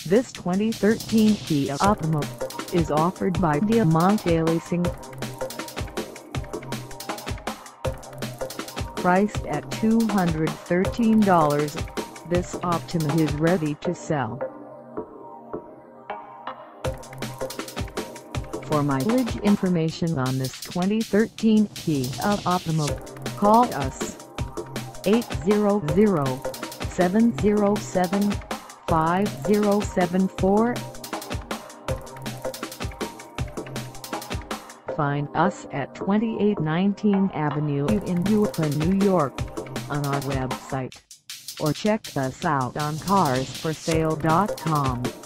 This 2013 Kia Optima is offered by Diamante Leasing. Priced at $213, this Optima is ready to sell. For mileage information on this 2013 Kia Optima, call us 800-707-5074. Find us at 2819 Avenue in Brooklyn, New York, on our website, or check us out on carsforsale.com.